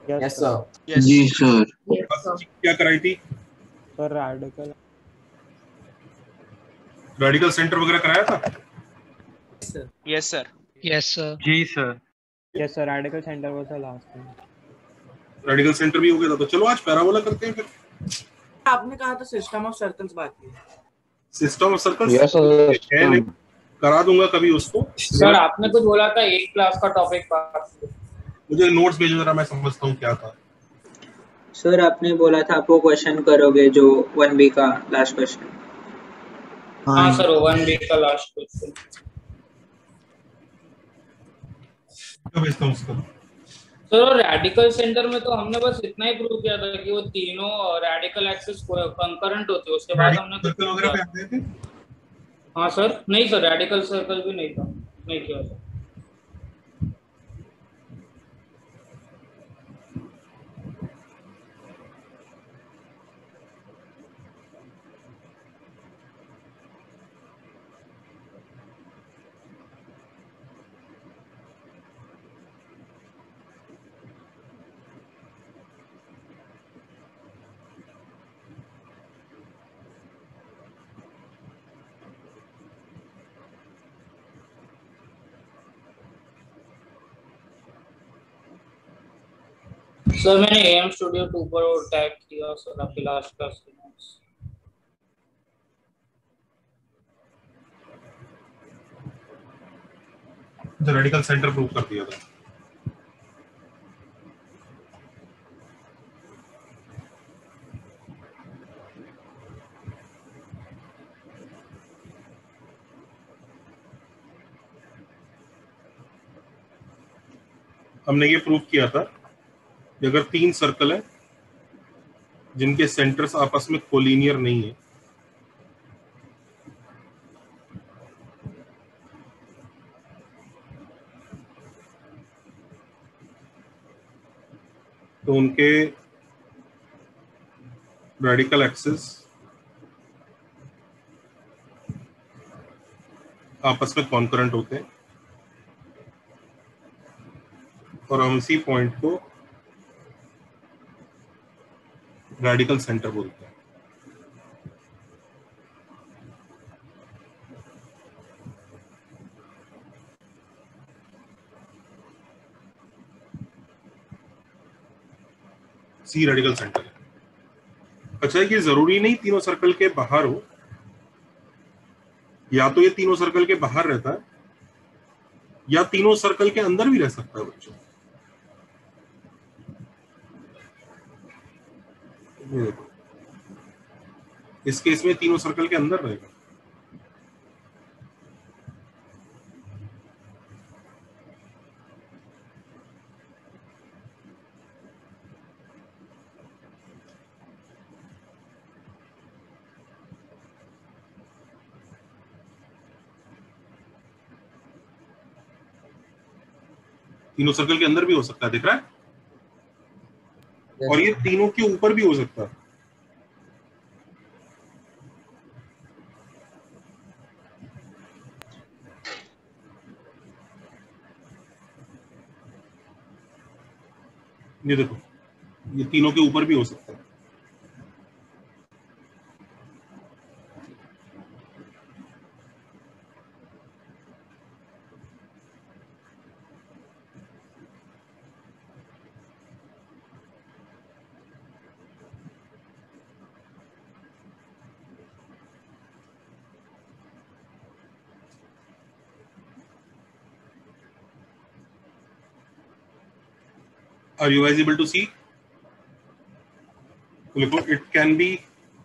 Yes sir. Yes ji sir. क्या कराई थी? Sir radical. रेडिकल सेंटर वगैरह कराया था? Yes sir. Yes sir. Ji sir. Yes sir, radical centre was the last thing. Radical centre भी हो गया था, तो चलो आज पैराबोला करते हैं फिर। आपने कहा था सिस्टम ऑफ सर्कल्स बात की। System of circles yes sir. है नहीं, करा दूंगा कभी उसको। सर आपने कुछ बोला था एक क्लास का टॉपिक बात। मुझे नोट्स भेजो जरा, मैं समझता हूँ क्या था। सर आपने बोला था आप वो क्वेश्चन करोगे जो 1B का लास्ट क्वेश्चन। हाँ सर 1B का लास्ट क्वेश्चन। क्या भेजता हूँ उसका? सर रेडिकल सेंटर में तो हमने बस इतना ही प्रूव किया था कि वो तीनों रेडिकल एक्सिस कंकरेंट होते हैं, उसके बाद हमने सर्कल वगैरह पे आते थे। हाँ सर, नहीं सर रेडिकल सर्कल भी नहीं था, नहीं किया सर। सर मैंने एम स्टूडियो 2 पर टैग किया सर आपके लास्ट क्लास के नोट्स। जो रेडिकल सेंटर प्रूव कर दिया था। हमने ये प्रूव किया था कि अगर 3 सर्कल है जिनके सेंटर्स आपस में कोलिनियर नहीं है, तो उनके रेडिकल एक्सिस आपस में कॉन्करेंट होते हैं और हम इसी पॉइंट को रेडिकल सेंटर बोलते हैं। सी रेडिकल सेंटर है। अच्छा, ये जरूरी नहीं तीनों सर्कल के बाहर हो, या तो ये तीनों सर्कल के बाहर रहता है या तीनों सर्कल के अंदर भी रह सकता है बच्चों। ये देखो, इस केस में तीनों सर्कल के अंदर रहेगा। तीनों सर्कल के अंदर भी हो सकता है, दिख रहा है? और ये तीनों के ऊपर भी हो सकता है। ये देखो, ये तीनों के ऊपर भी हो सकता है। Are you guys able to see? It can be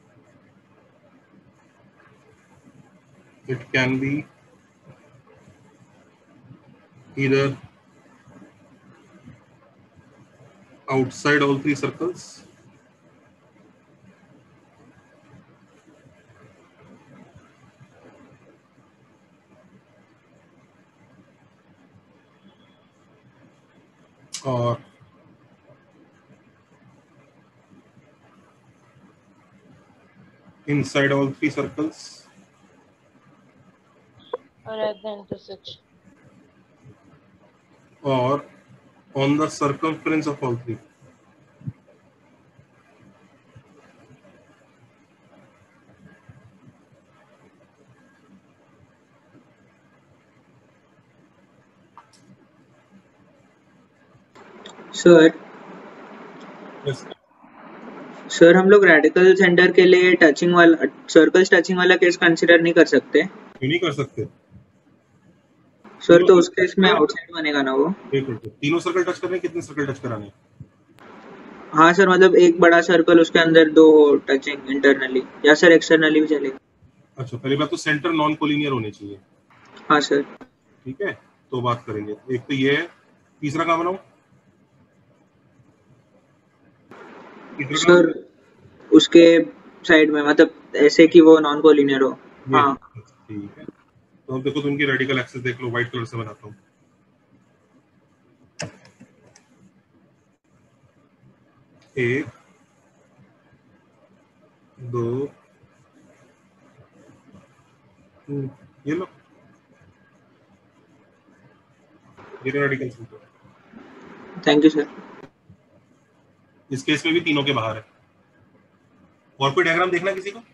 either outside all 3 circles or inside all 3 circles or at the intersection or on the circumference of all 3. Sir Yes. Sir हम लोग रेडिकल सेंटर के लिए touching वाला circles touching वाला case consider नहीं कर सकते क्यों नहीं कर सकते? सर, तो उस केस में आउटसाइड बनेगा ना वो? एक मिनट, तीनों सर्कल टच करने, कितने सर्कल टच कराने हैं? हाँ सर, मतलब एक बड़ा सर्कल उसके अंदर दो टचिंग इंटरनली, या सर एक्सटर्नली भी चलेगा? अच्छा, पहली बात तो सेंटर नॉन कोलिनियर होने चाहिए। हाँ सर। ठीक है, तो बात करेंगे। एक तो ये है, तीसरा काम बनाओ। तीसरा काम सर उसके साइड में, मतलब ऐसे कि वो नॉन कोलिनियर हो। ये। हाँ ठीक है, तो अब देखो, तुम रेडिकल एक्सिस देख लो, व्हाइट कलर से बनाता हूँ। एक, दो, ये लो, ये radical centre. Thank you sir. इस केस में भी तीनों के बाहर है। और कोई डायग्राम देखना किसी को?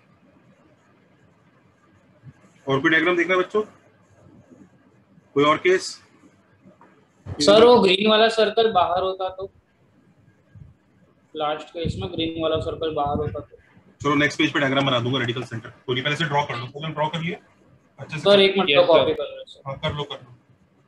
और कोई डायग्राम देखना बच्चों? कोई और केस? सर वो ग्रीन वाला सर्कल बाहर होता तो, लास्ट केस में ग्रीन वाला सर्कल बाहर होता तो। चलो नेक्स्ट पेज पे डायग्राम बना दूंगा रेडिकल सेंटर। कोई पहले से ड्रॉ कर लो, तुमने ड्रॉ कर लिया अच्छे से? सर एक मिनट Yes, कॉपी sir. कर रहे सर। हाँ, कर लो कर लो।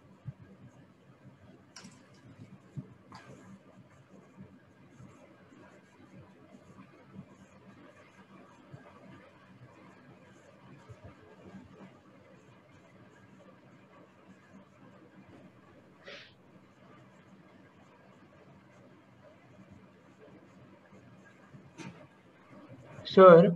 सर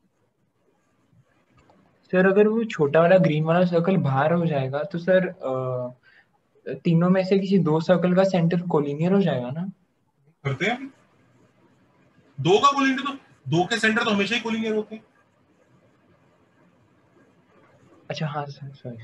सर अगर वो छोटा वाला ग्रीन वाला सर्कल बाहर हो जाएगा तो सर तीनों में से किसी दो सर्कल का सेंटर कोलिनियर हो जाएगा ना? करते हैं अभी। दो का कोलिनियर तो, दो के सेंटर तो हमेशा ही कोलिनियर होते हैं। अच्छा हाँ सर, सॉरी।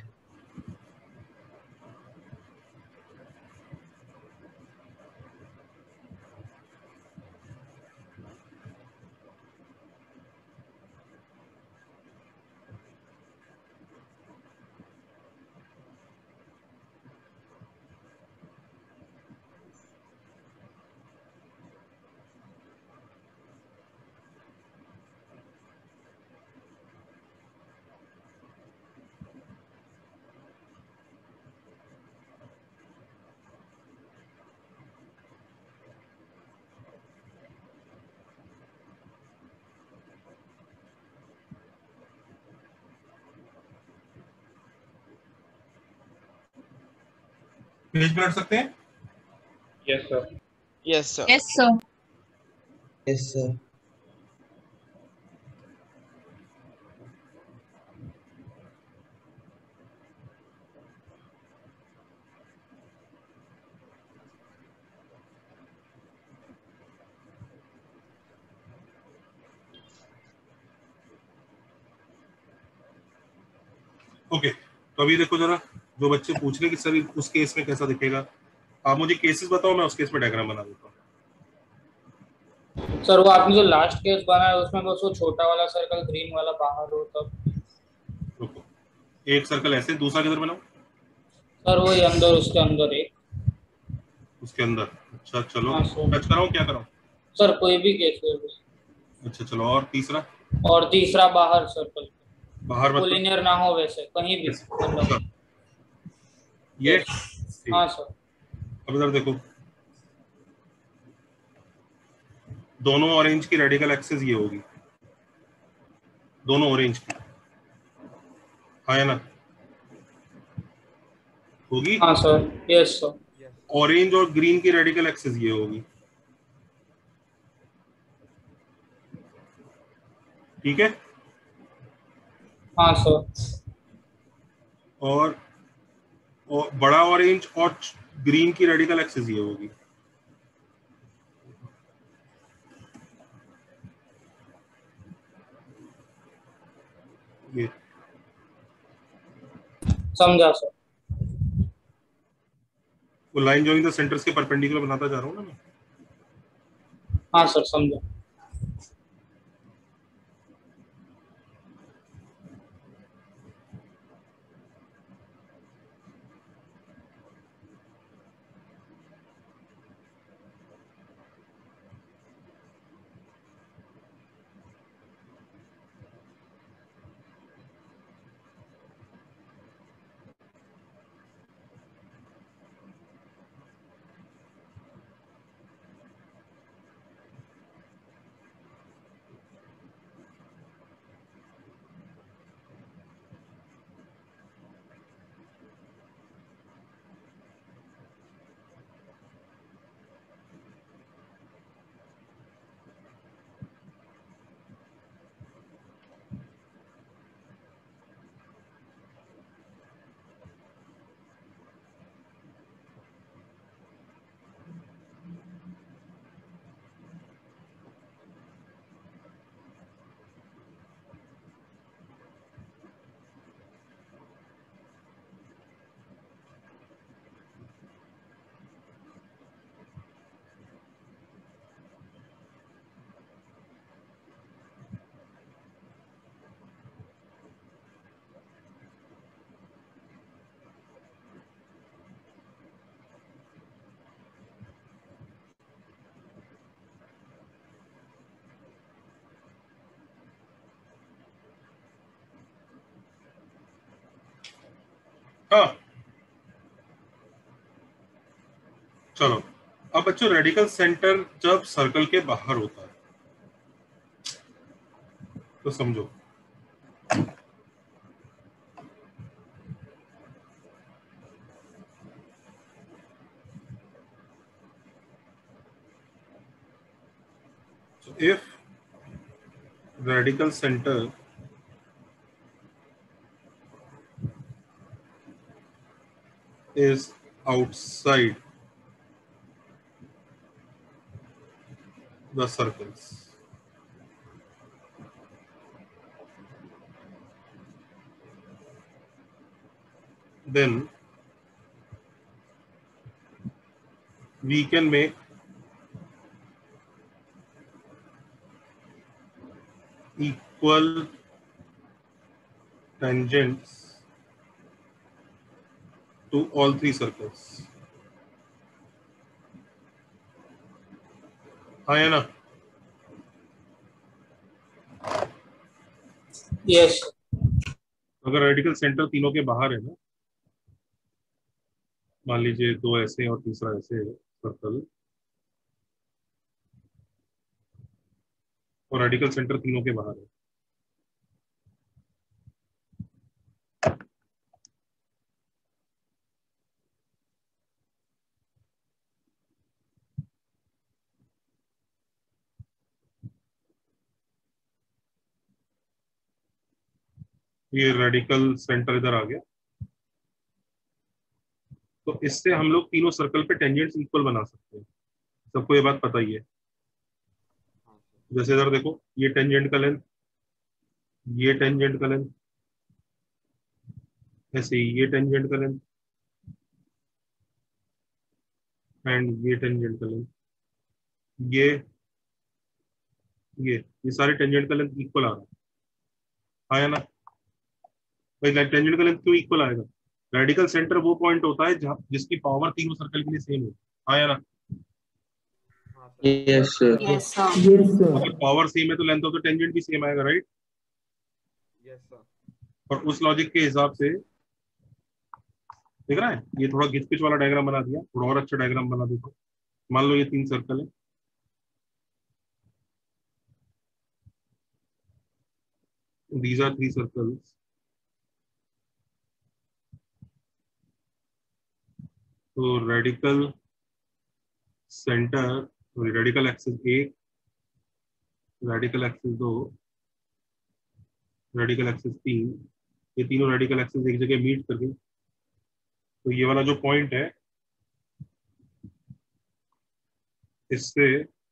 पेज पे रख सकते हैं। Yes, sir. Yes, sir. Yes sir. Okay, तो अभी देखो जरा, जो बच्चे पूछ रहे कि सर उस केस में कैसा दिखेगा, आप मुझे केसेस बताओ, मैं उस केस में डायग्राम बना देता हूँ। सर वो आपने जो लास्ट केस बनाया उसमें बस वो छोटा वाला सर्कल ग्रीन वाला बाहर हो तब। रुको, एक सर्कल ऐसे, दूसरा किधर बनाओ? सर वो अंदर, उसके अंदर एक। उसके अंदर। अच्छा चलो, हाँ सर। टच कराओ, क्या कराओ? सर कोई भी केस है बस। अच्छा चलो, और तीसरा? और तीसरा बाहर सर्कल, बाहर मतलब? कोलिनियर ना हो वैसे, कहीं भी मतलब। अच्छा, ये हाँ सर। अब इधर देखो, दोनों ऑरेंज की रेडिकल एक्सिस ये होगी, दोनों ऑरेंज की, हाँ या ना? होगी। हाँ सर, यस सर। ऑरेंज और ग्रीन की रेडिकल एक्सिस ये होगी। ठीक है। हाँ सर। और बड़ा ऑरेंज और ग्रीन की रेडिकल एक्सिस ये होगी। ये समझा सर। वो लाइन जॉइनिंग द सेंटर्स के परपेंडिकुलर बनाता जा रहा हूँ ना मैं। हाँ सर, समझा। हाँ चलो, अब बच्चों रेडिकल सेंटर जब सर्कल के बाहर होता है तो समझो if radical center is outside the circles, then we can make equal tangents to all three circles. हाँ है ना? यस अगर रेडिकल सेंटर तीनों के बाहर है ना, मान लीजिए दो ऐसे और तीसरा ऐसे है सर्कल, और रेडिकल सेंटर तीनों के बाहर है, ये रेडिकल सेंटर इधर आ गया, तो इससे हम लोग तीनों सर्कल पे टेंजेंट्स इक्वल बना सकते हैं। सबको ये बात पता ही है। जैसे इधर देखो, ये टेंजेंट का लेंथ, ये टेंजेंट का लेंथ, ऐसे ही ये टेंजेंट का लेंथ एंड ये टेंजेंट का लेंथ, ये सारे टेंजेंट का लेंथ इक्वल आ रहा है, आया ना भाई? टेंजेंट का लेंथ क्यों इक्वल आएगा? रेडिकल सेंटर वो पॉइंट होता है जहां जिसकी पावर तीनों सर्कल के लिए सेम हो, आया ना? Yes, sir. Yes, sir. अगर पावर सेम है तो लेंथ ऑफ द टेंजेंट भी सेम आएगा, राइट? और उस लॉजिक के हिसाब से देख रहा है, ये थोड़ा घिच पिच वाला डायग्राम बना दिया, थोड़ा और अच्छा डायग्राम बना देता हूं। मान लो ये तीन सर्कल है, these are three circles, तो radical centre, radical axis 1, radical axis 2, radical axis 3, ये तीनों रेडिकल एक्सिस एक जगह मीट कर गई, तो ये वाला जो पॉइंट है इससे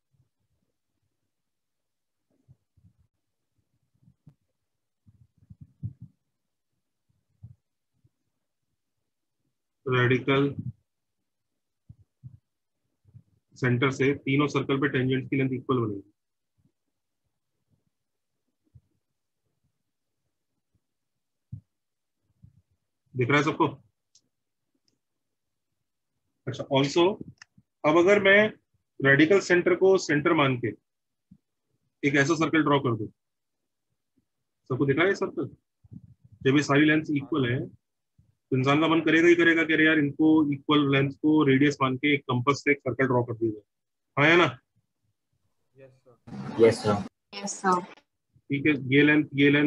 रेडिकल सेंटर से तीनों सर्कल पे टेंजेंट की लेंथ इक्वल बनेगी। दिख रहा है सबको? अच्छा, ऑल्सो अब अगर मैं रेडिकल सेंटर को सेंटर मान के एक ऐसा सर्कल ड्रॉ कर दूं, सबको दिख रहा है सर्कल? जब ये सारी लेंथ इक्वल है तो इंसान का मन करेगा ही करेगा कि अरे यार इनको इक्वल लेंथ को रेडियस मान के एक कंपास से एक सर्कल ड्रॉ कर दिया जाए, हाँ है ना? Yes sir. Yes, sir. ठीक है, ये लेंथ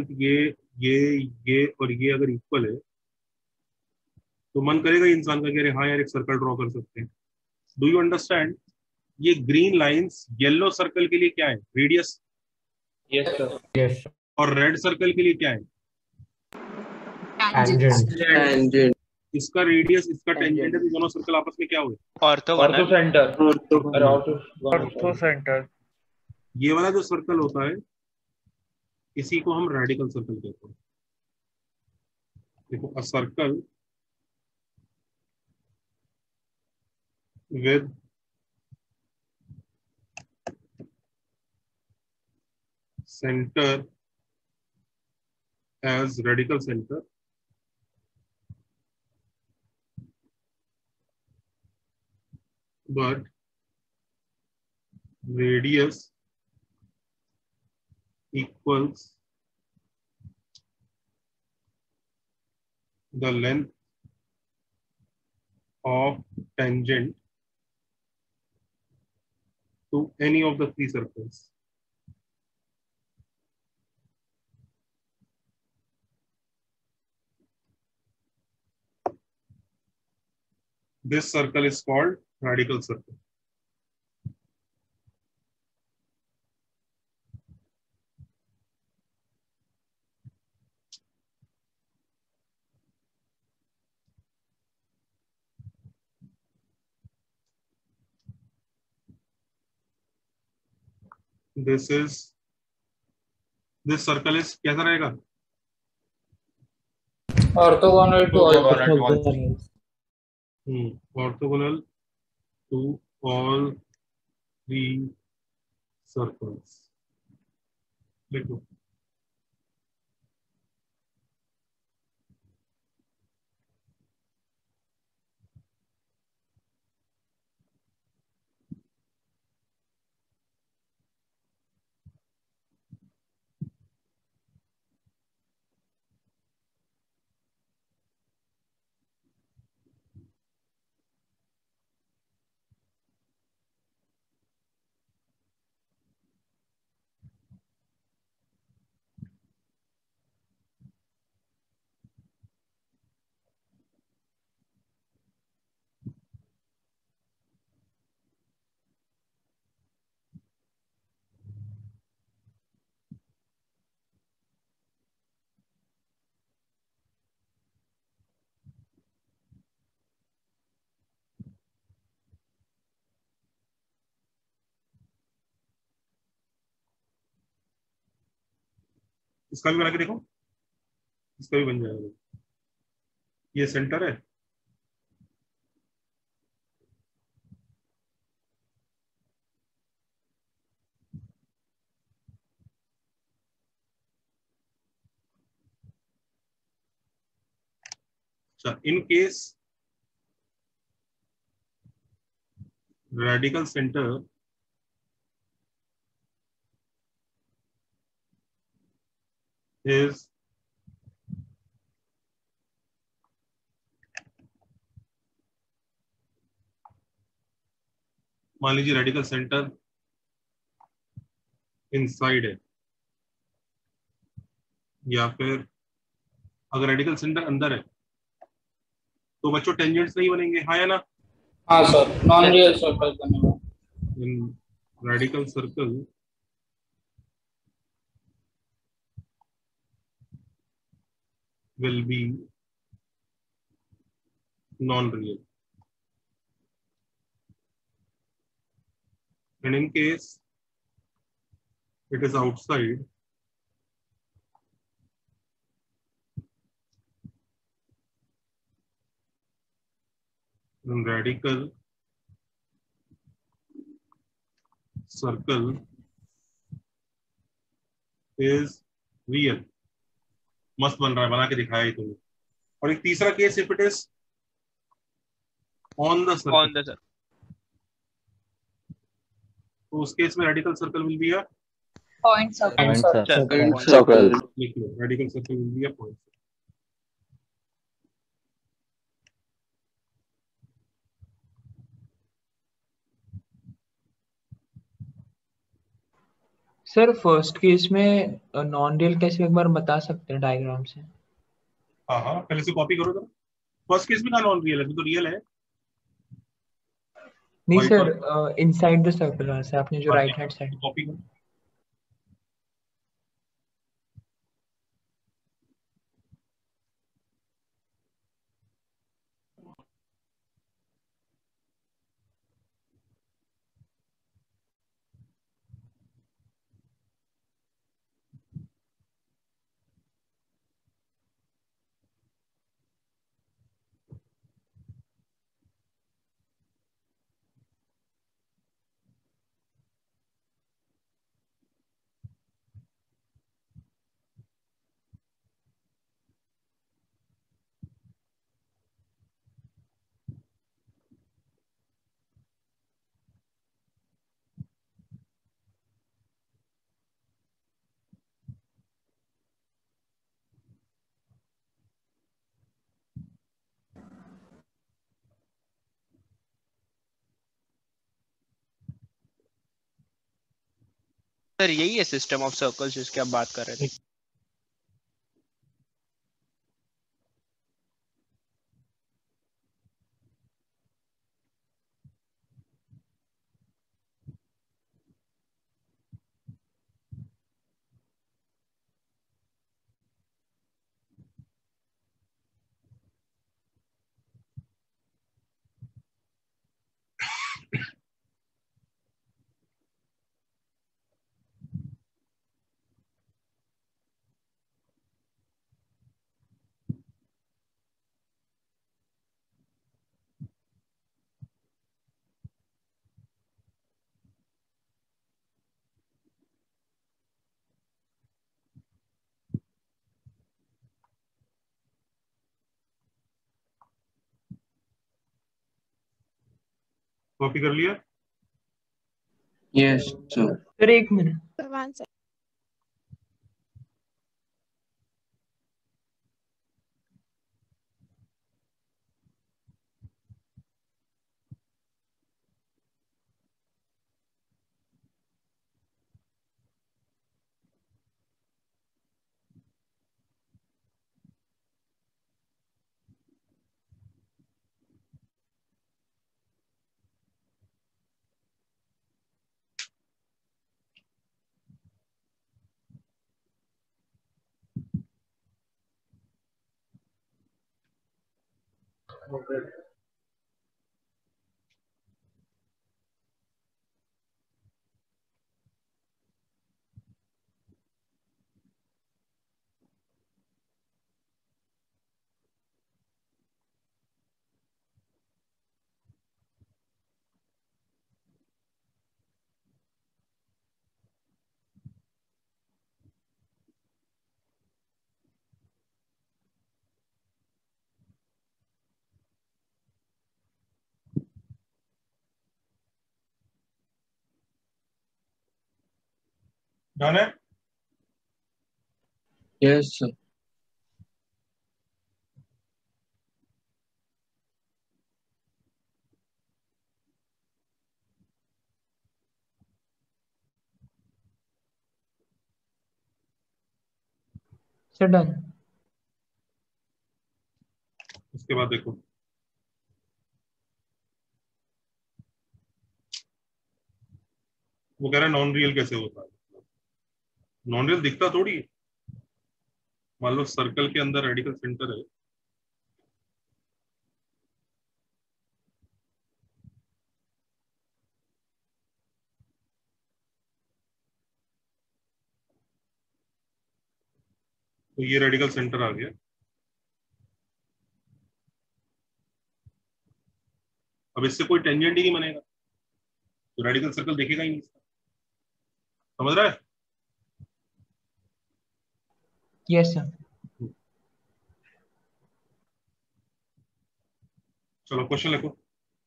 ये और ये अगर इक्वल है तो मन करेगा इंसान का कि अरे हाँ यार एक सर्कल ड्रॉ कर सकते हैं। Do you understand? ये ग्रीन लाइंस येलो सर्कल के लिए क्या है? रेडियस। Yes sir. यस और रेड सर्कल के लिए क्या है? Tangent Tangent. इसका रेडियस, इसका टेंजेंट है, तो दोनों सर्कल आपस में क्या हुए? Orthocentre. Orthocentre. ये वाला जो सर्कल होता है इसी को हम रेडिकल सर्कल कहते हैं। देखो, a circle with center as radical center but radius equals the length of tangent to any of the three circles. This circle is called radical circle. This circle is कैसा रहेगा? Orthogonal to all Orthogonal to all three circles. देखो इसका भी बना के देखो, इसका भी बन जाएगा। ये सेंटर है, in case radical center is मान लीजिए रेडिकल सेंटर इनसाइड है, या फिर अगर रेडिकल सेंटर अंदर है तो बच्चों टेंजेंट्स नहीं बनेंगे, हाँ या ना? हाँ सर, नॉन रियल सर्कल बनेगा। In radical circle will be non-real, and in case it is outside, then radical circle is real. मस्त बन रहा है, बना के दिखाया है तुम्हें। और एक तीसरा केस, if it is on the circle, तो उस केस में radical circle will be a Point circle. Circle. लिख लो, radical circle will be a point. Sir first case में नॉन रियल कैसे, एक बार बता सकते हैं डायग्राम से? हाँ हाँ, पहले से कॉपी करो तो। फर्स्ट केस में ना नॉन रियल है, तो रियल है। नहीं सर, इनसाइड द सर्कल से आपने जो राइट हैंड साइड कॉपी करो। सर यही है सिस्टम ऑफ सर्कल्स जिसकी आप बात कर रहे थे। कॉपी कर लिया? Yes sir. सर एक मिनट। डन है? Yes sir. Sir done. उसके बाद देखो, वो कह रहा है नॉन रियल कैसे होता है। नॉन रियल दिखता थोड़ी है। मान लो सर्कल के अंदर रेडिकल सेंटर है, तो ये रेडिकल सेंटर आ गया। अब इससे कोई टेंजेंट ही नहीं बनेगा, तो रेडिकल सर्कल दिखेगा ही नहीं इसका। समझ रहा है? Yes sir. चलो क्वेश्चन लिखो।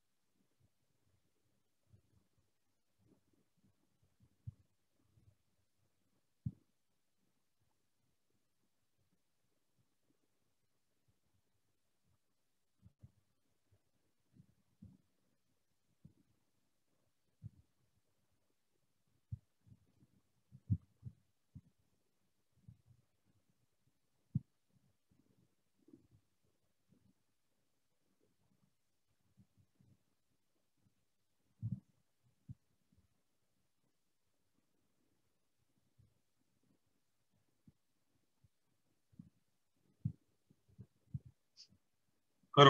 करो।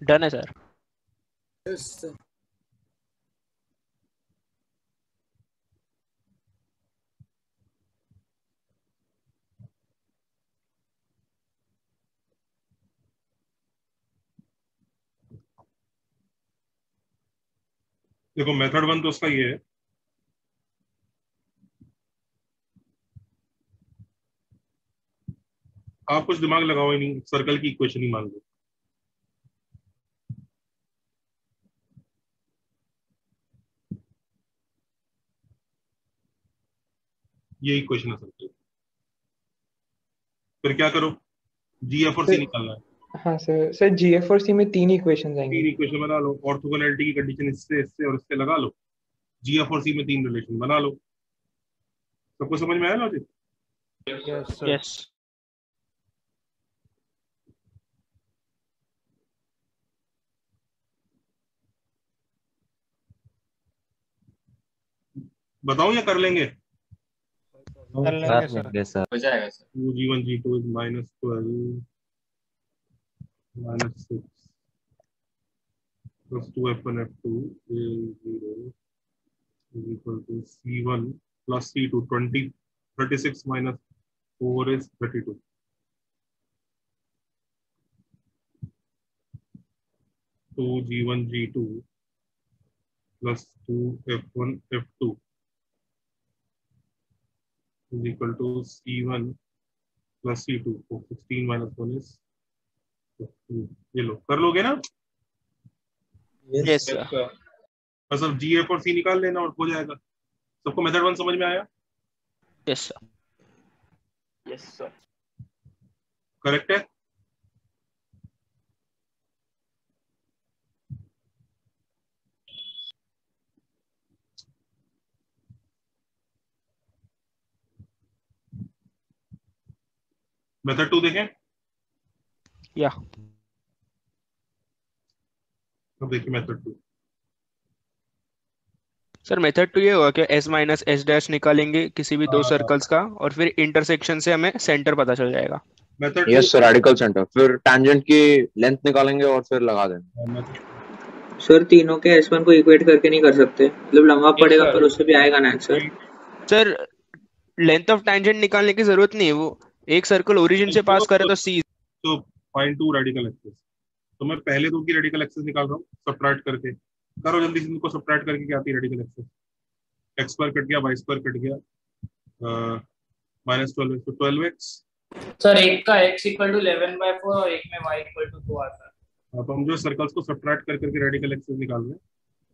डन है सर। Yes sir. देखो मेथड 1 तो उसका ये है, आप कुछ दिमाग लगाओ ही नहीं, सर्कल की इक्वेशन ही मान लो। ये इक्वेशन है सर्कल। फिर क्या करो, जी एफ और सी निकालना है। हाँ सर। सर GF और C में 3 इक्वेशंस आएंगे। 3 इक्वेशन बना लो, ऑर्थोगोनैलिटी की कंडीशन इससे और इससे लगा लो, जी एफ और सी में 3 रिलेशन बना लो। सबको समझ में आया लॉजिक? Yes sir. यस। बताऊं या कर लेंगे? कर लेंगे सर। हो जाएगा sir. 2g1 g2 is -12 -6 plus 2f1 f2 is 0 is equal to c1 plus c2 20 36 minus 4 is 32. Two g1 g2 plus 2f1 f2 is equal to c1 plus c2. So 16 minus 1 is 15. ये लो, कर लोगे ना? Yes sir. बस अब जी F और सी निकाल लेना और हो जाएगा। सबको मेथड 1 समझ में आया? Yes sir. Yes sir. Correct है? मेथड 2 देखें। या अब देखिए मेथड 2। सर मेथड 2 ये होगा कि s माइनस एस डैश निकालेंगे किसी भी दो हाँ। सर्कल्स का, और फिर इंटरसेक्शन से हमें सेंटर पता चल जाएगा। Method yes sir, radical centre, फिर टैंजेंट की लेंथ निकालेंगे और फिर लगा देंगे। सर तीनों के S1 को इक्वेट करके नहीं कर सकते, मतलब लंबा पड़ेगा पर उससे भी आएगा ना answer. Sir length of tangent निकालने की जरूरत नहीं है, वो एक सर्कल ओरिजिन से पास करे तो सी। तो फाइंड 2 रेडिकल एक्सिस। तो मैं पहले 2 की रेडिकल एक्सिस निकाल रहा हूँ सब्ट्रैक्ट करके। करो जल्दी से, इनको सब्ट्रैक्ट करके क्या आती है radical axis? x square cut गया, y स्क्वायर कट गया, -12 तो 12x। सर एक का x इक्वल टू 11/4 और एक में y इक्वल टू 2 आता है। अब हम जो सर्कल्स को सब्ट्रैक्ट कर करके रेडिकल एक्सिस निकाल रहे हैं।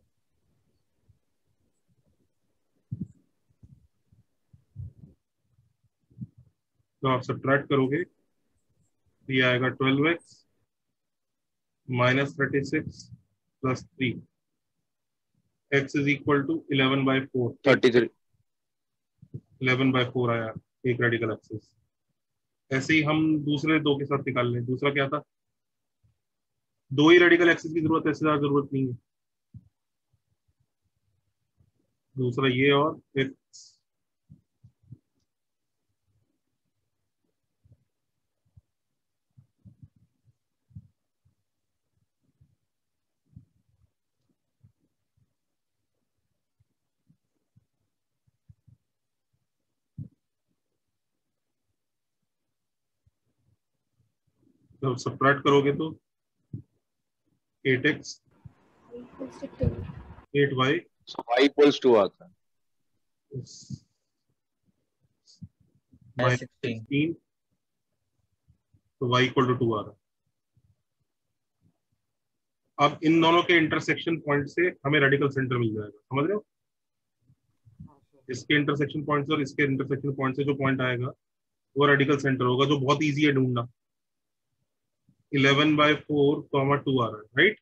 तो आप सब्ट्रैक्ट करोगे तो ये आएगा 12x -36 plus 3, x is equal to 11/4। 33। 11/4 आया एक रेडिकल एक्सिस। ऐसे ही हम दूसरे 2 के साथ निकाल लें। दूसरा क्या था? 2 ही रेडिकल एक्सिस की जरूरत है, इससे ज्यादा जरूरत नहीं है। दूसरा ये और एक जब सब्ट्रैक्ट करोगे तो 8x 8y सो y इक्वल्स 2 आता है। -16 तो y इक्वल टू 2 आ रहा है। अब इन दोनों के इंटरसेक्शन पॉइंट से हमें रेडिकल सेंटर मिल जाएगा, समझ रहे हो? इसके इंटरसेक्शन पॉइंट से और इसके इंटरसेक्शन पॉइंट से जो पॉइंट आएगा वो रेडिकल सेंटर होगा, जो बहुत इजी है ढूंढना। 11/4, 2 आ रहा है, right?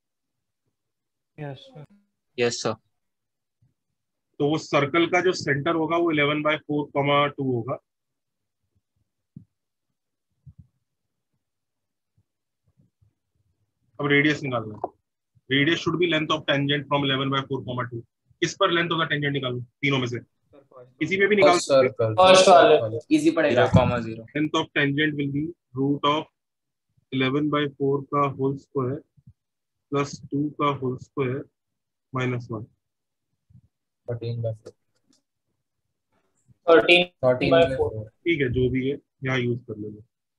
Yes sir. Yes sir. तो वो सर्कल का जो सेंटर होगा वो 11/4, 2 होगा। अब रेडियस निकालना है। Radius should be length of tangent from 11/4, 2। किस पर लेंथ होगा टेंजेंट? निकालो तीनों में से किसी पे भी निकाल सकते हो। फर्स्ट वाले इजी पड़ेगा। 0,0। Length of tangent will be root of 11/4 का होल स्क्वायर प्लस 2 का होल स्क्वायर माइनस 1। 13/4 13/4 ठीक है, जो भी है यहाँ यूज कर लेंगे।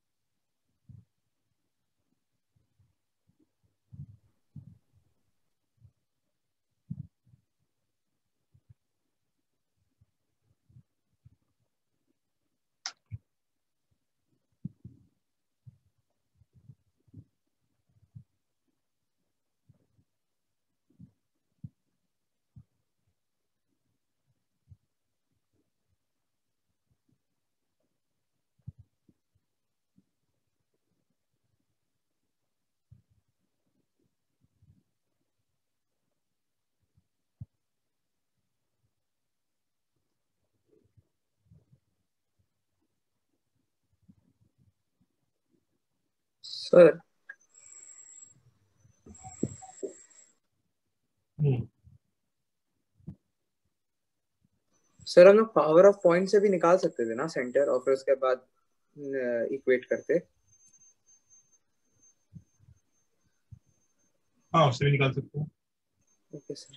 सर सर हम लोग पावर ऑफ पॉइंट से भी निकाल सकते थे ना सेंटर, और फिर उसके बाद इक्वेट करते। हाँ, उससे भी निकाल सकते हैं। Okay sir.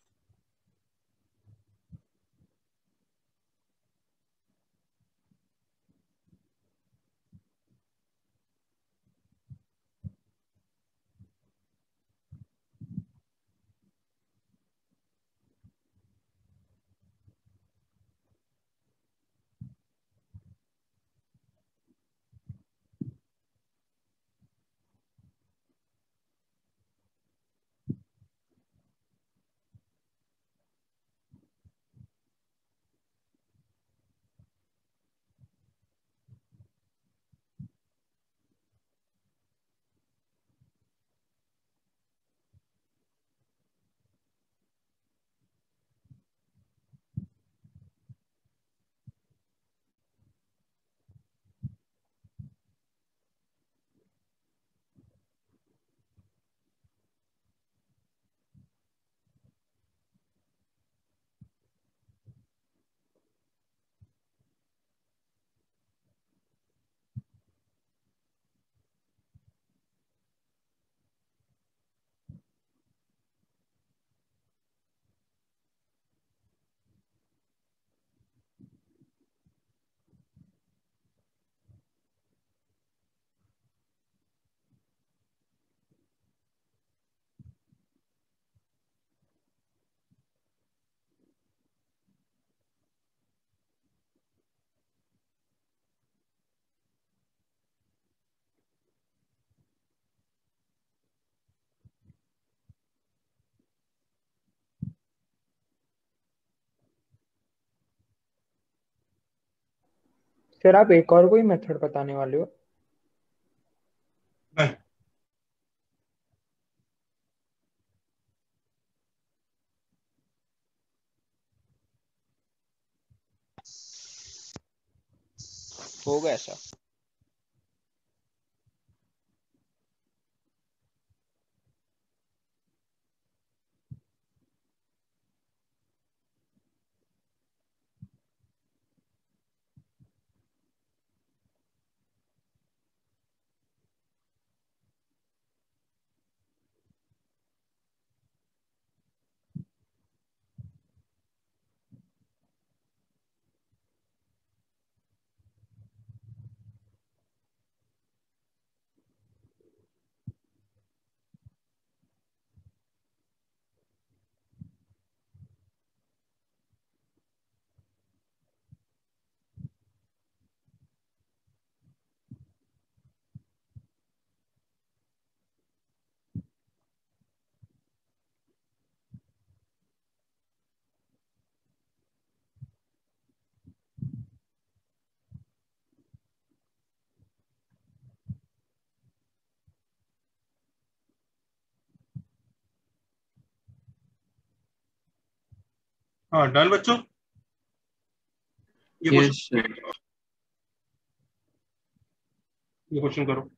फिर आप एक और कोई मेथड बताने वाले हो? नहीं, होगा ऐसा। हाँ डन बच्चों, ये यस क्वेश्चन ये क्वेश्चन करो।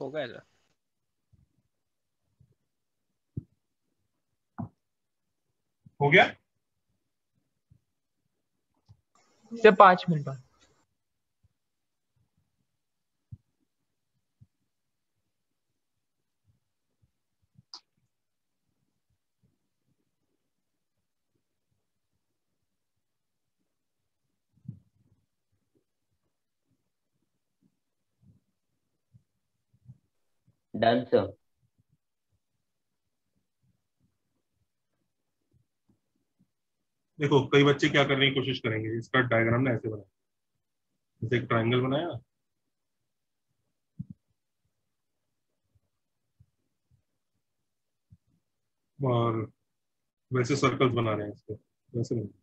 होगा ऐसा। हो गया? सर 5 मिनट बाद। Done sir. देखो कई बच्चे क्या करने की कोशिश करेंगे, इसका डायग्राम ना ऐसे बनाया, जैसे एक ट्रायंगल बनाया, और वैसे सर्कल्स बना रहे हैं इसको, वैसे नहीं,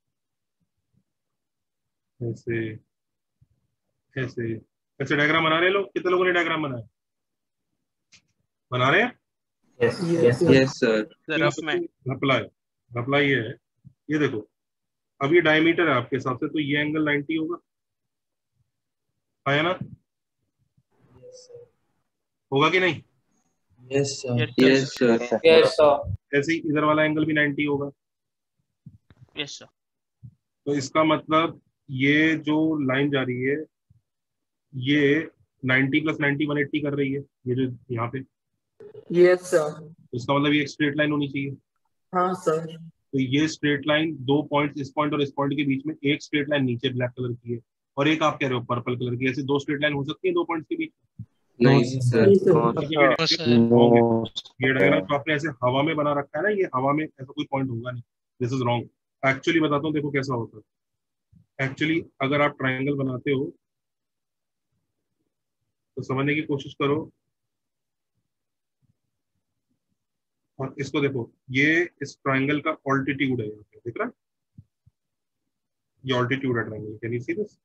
ऐसे ऐसे ऐसे डायग्राम बना रहे हैं लोग। कितने लोगों ने डायग्राम बनाया? बना रहे हैं? Yes sir. रफ में घपला है। घपला ये है, ये देखो, अब ये डायमीटर है आपके हिसाब से, तो ये एंगल 90 होगा, आया ना? होगा कि नहीं? Yes sir. Yes sir. Yes sir. ऐसे ही इधर वाला एंगल भी 90 होगा। Yes sir. तो इसका मतलब ये जो लाइन जा रही है, ये 90 + 90 180 कर रही है, ये जो यहाँ पे। Yes sir. इसका मतलब ये एक स्ट्रेट लाइन होनी चाहिए। हाँ सर। तो ये स्ट्रेट लाइन, 2 पॉइंट, इस पॉइंट और इस पॉइंट के बीच में, एक स्ट्रेट लाइन नीचे ब्लैक कलर की है और एक आप कह रहे हो पर्पल कलर की, ऐसे 2 स्ट्रेट लाइन हो सकती है 2 पॉइंट्स के बीच? नहीं सर। ये डायग्राम तो आपने ऐसे हवा में बना रखा है ना, ये हवा में ऐसा कोई पॉइंट होगा नहीं। This is wrong. एक्चुअली बताता हूँ, देखो कैसा होता है। एक्चुअली अगर आप ट्राइंगल बनाते हो तो समझने की कोशिश करो, और इसको देखो, ये इस ट्राइंगल का ऑल्टीट्यूड है, यहाँ पे दिख रहा है, ये ऑल्टीट्यूड है triangle. Can you see this?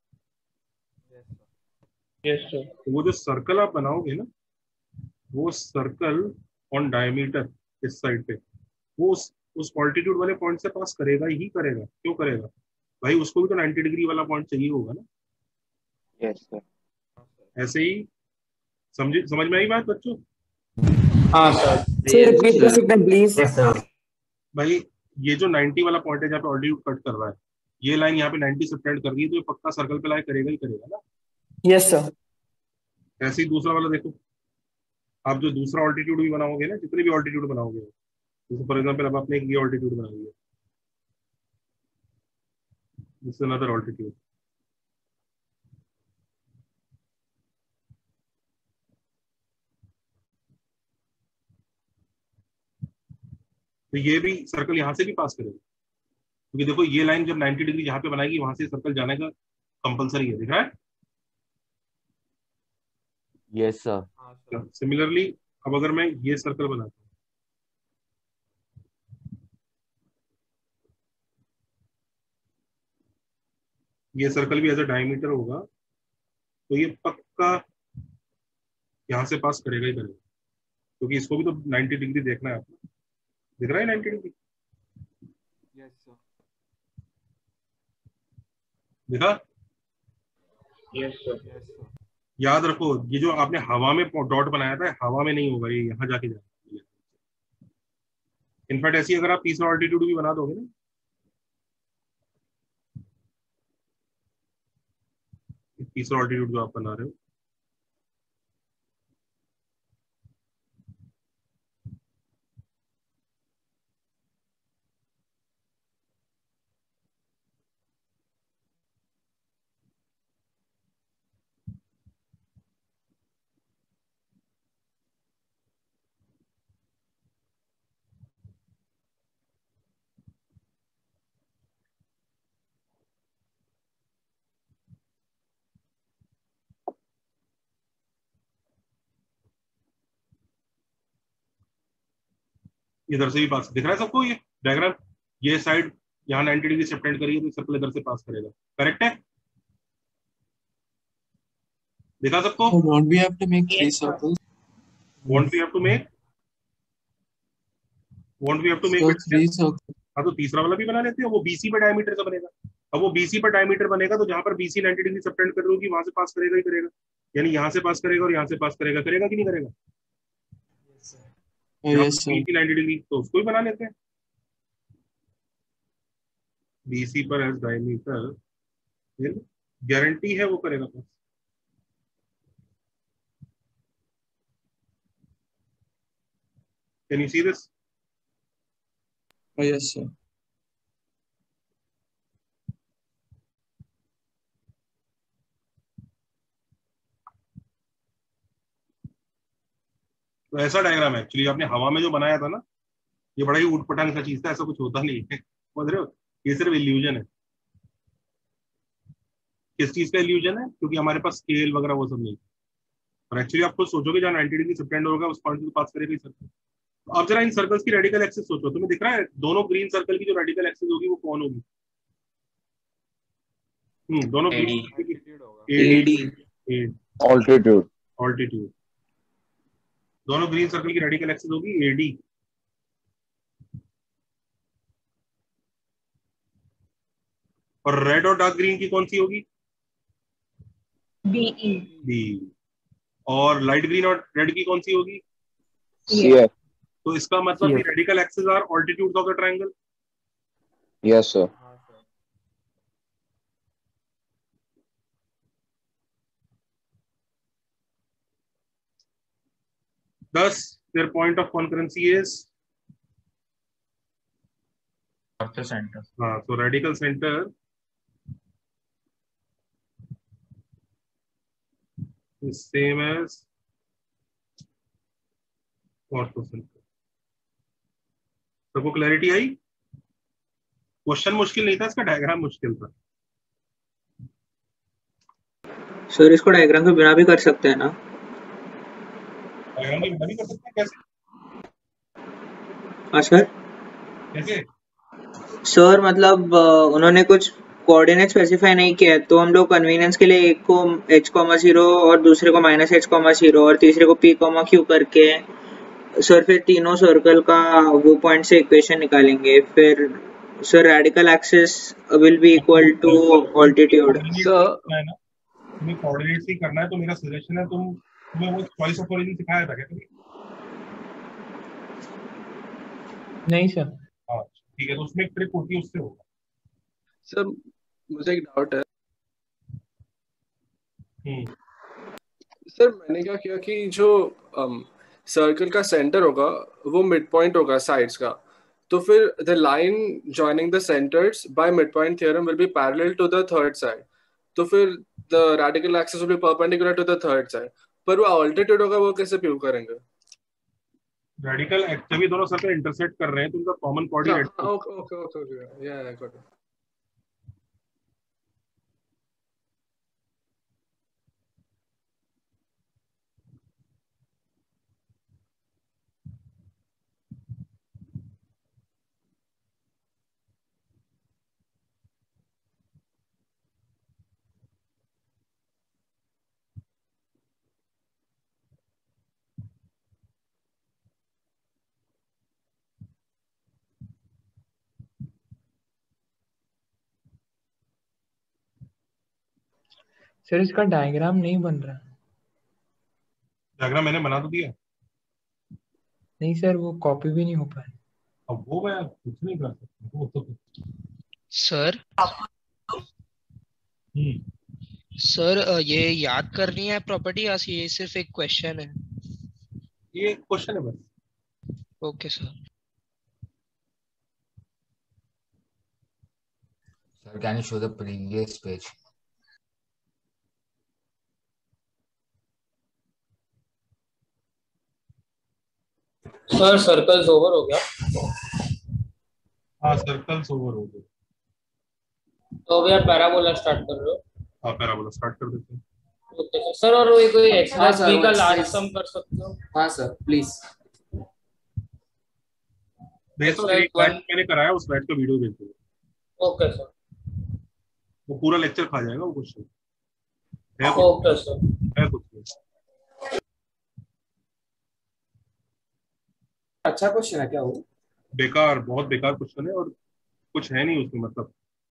Yes sir. तो वो जो सर्कल आप बनाओगे ना, वो सर्कल ऑन डायमीटर इस साइड पे, वो उस ऑल्टीट्यूड वाले पॉइंट से पास करेगा ही करेगा। क्यों करेगा भाई? उसको भी तो 90 डिग्री वाला पॉइंट चाहिए होगा ना। Yes sir. ऐसे ही समझ में आई बात बच्चों? हाँ सर। रिपीट कर सकते हैं प्लीज? भाई ये जो 90 वाला पॉइंट है जहाँ पे ऑल्टीट्यूड कट कर रहा है, ये लाइन यहाँ पे 90 से फ्रंट कर रही है, तो ये पक्का सर्कल पे लाई करेगा ही करेगा ना। Yes sir. ऐसे ही दूसरा वाला देखो, आप जो दूसरा ऑल्टीट्यूड भी बनाओगे ना, जितने भी ऑल्टीट्यूड बनाओगे, जैसे फॉर एग्जाम्पल अब आपने ये ऑल्टीट्यूड बना लिया, दिस इज अनदर ऑल्टीट्यूड, तो ये भी सर्कल यहाँ से भी पास करेगा, क्योंकि देखो ये लाइन जब 90 डिग्री जहाँ पे बनाएगी, वहां से सर्कल जाने का कंपलसरी है। दिख रहा है? Yes sir. सिमिलरली अब अगर मैं ये सर्कल बनाता हूँ, ये सर्कल भी एज अ डायमीटर होगा, तो ये पक्का यहाँ से पास करेगा ही करेगा, क्योंकि इसको भी तो 90 डिग्री देखना है आपको। दिख रहा है 90 डिग्री? दिखा? Yes sir. याद रखो, ये जो आपने हवा में डॉट बनाया था, हवा में नहीं होगा, ये यहाँ जाके जाएगा। इनफैक्ट ऐसी अगर आप तीसरा ऑल्टीट्यूड भी बना दोगे ना, तीसरा ऑल्टीट्यूड जो आप बना रहे हो, इधर से भी पास दिख रहा है सबको ये डायग्राम? ये साइड यहाँ 90 डिग्री से फ्रंट करिए, तो सर्कल इधर से पास करेगा। करेक्ट है? दिखा सबको? Won't we have to make 3 circles? Won't we have to make? Won't we have to make So it? 3 circles. हाँ, तो तीसरा वाला भी बना लेते हैं, वो बीसी पर डायमीटर का बनेगा। अब वो बीसी पर डायमीटर बनेगा, तो जहां पर बीसी 90 डिग्री से फ्रंट कर रही होगी, वहां से पास करेगा ही करेगा। यानी यहाँ से पास करेगा और यहाँ से पास करेगा, करेगा कि नहीं करेगा? Yes sir. 90 डिग्री, तो उसको ही बना लेते हैं। BC पर एज डायमीटर, गारंटी है वो करेगा pass. Can you see this? Yes sir. तो ऐसा डायग्राम है एक्चुअली आपने हवा में जो बनाया था ना, ये बड़ा ही ऊट पटांग सा चीज था, ऐसा कुछ होता नहीं है, समझ रहे हो? ये सिर्फ इल्यूजन है। किस चीज का इल्यूजन है? क्योंकि हमारे पास स्केल वगैरह वो सब नहीं, और एक्चुअली आप खुद सोचोगे जहाँ 90 डिग्री सबटेंड होगा उस पॉइंट को पास करेगा ही सर्कल। तो अब जरा इन सर्कल्स की रेडिकल एक्सिस सोचो, तुम्हें दिख रहा है दोनों ग्रीन सर्कल की जो रेडिकल एक्सिस होगी वो कौन होगी? दोनों ऑल्टीट्यूड। ऑल्टीट्यूड। दोनों ग्रीन सर्कल की रेडिकल एक्सिस होगी AD। और रेड और डार्क ग्रीन की कौन सी होगी? BE। B। और लाइट ग्रीन और रेड की कौन सी होगी? CF। तो इसका मतलब कि radical axis are altitude of the triangle. Yes sir. Thus, their point of concurrency is ortho center. So radical center is same as ortho center. सबको क्लैरिटी आई? क्वेश्चन मुश्किल नहीं था, इसका डायग्राम मुश्किल था। सर इसको डायग्राम के बिना भी कर सकते हैं ना? डायग्राम के बिना भी कर सकते हैं? कैसे? हाँ सर। कैसे? सर मतलब उन्होंने कुछ कोऑर्डिनेट स्पेसिफाई नहीं किया है, तो हम लोग कन्वीनियंस के लिए एक को h,0 और दूसरे को -h,0 और तीसरे को p,q करके सर फिर तीनों सर्कल का वो पॉइंट से इक्वेशन निकालेंगे। फिर sir radical axis will be equal to altitude. तुम्हें कोऑर्डिनेट्स ही करना है, तो मेरा सजेशन है तुम्हें वो चॉइस ऑफ ओरिजिन सिखाया था क्या कभी? नहीं सर। हाँ ठीक है, तो उसमें एक ट्रिक होती है, उससे होगा। सर मुझे एक डाउट है। सर मैंने क्या किया कि जो सर्कल का सेंटर होगा वो मिड पॉइंट होगा साइड्स का, तो फिर the line joining the centres by midpoint theorem will be parallel to the third side, तो फिर the radical axis will be perpendicular to the third side. पर वो ऑल्टीट्यूड होगा, वो कैसे प्रूव करेंगे? रेडिकल जब ये दोनों सर्कल इंटरसेक्ट कर रहे हैं तो उनका कॉमन कोऑर्डिनेट। ओके या गॉट इट। सर इसका डायग्राम नहीं बन रहा। डायग्राम मैंने बना तो दिया। नहीं सर, वो कॉपी भी नहीं हो पाया। अब वो मैं कुछ नहीं कर सकता वो तो। सर सर ये याद करनी है प्रॉपर्टी या ये सिर्फ एक क्वेश्चन है? ये क्वेश्चन है बस। Okay sir. Sir, can you show the previous page? Sir circles over हो गया। हाँ सर्कल्स ओवर हो गए। तो अभी आप पैराबोला स्टार्ट कर रहे हो? हाँ पैराबोला स्टार्ट कर देते हैं। Okay sir. और वो कोई एक्सप्रेस बी का लार्ज सम कर सकते हो? हाँ सर प्लीज। मैंने कराया, उस बैच का वीडियो भेज दो। Okay sir. वो पूरा लेक्चर खा जाएगा वो क्वेश्चन। Okay sir. है कुछ नहीं। अच्छा क्वेश्चन है क्या वो? बेकार, बहुत बेकार क्वेश्चन है और कुछ है नहीं उसमें, मतलब